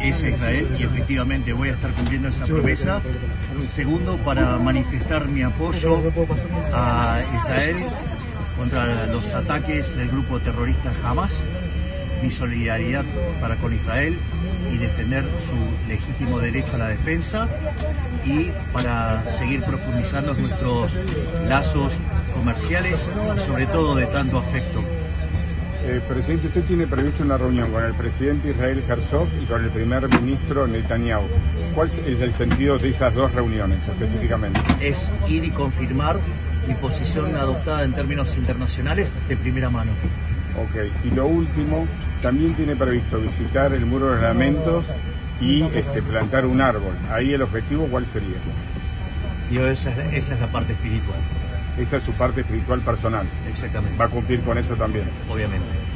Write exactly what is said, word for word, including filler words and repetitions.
es a Israel y efectivamente voy a estar cumpliendo esa promesa. Segundo, para manifestar mi apoyo a Israel contra los ataques del grupo terrorista Hamas, mi solidaridad para con Israel y defender su legítimo derecho a la defensa, y para seguir profundizando nuestros lazos comerciales y sobre todo de tanto afecto. Eh, presidente, usted tiene previsto una reunión con el presidente Israel Herzog y con el primer ministro Netanyahu. ¿Cuál es el sentido de esas dos reuniones específicamente? Es ir y confirmar mi posición adoptada en términos internacionales de primera mano. Ok, y lo último, también tiene previsto visitar el Muro de los Lamentos y este, plantar un árbol. Ahí el objetivo, ¿cuál sería? Digo, esa es, esa es la parte espiritual. Esa es su parte espiritual personal. Exactamente. ¿Va a cumplir con eso también? Obviamente.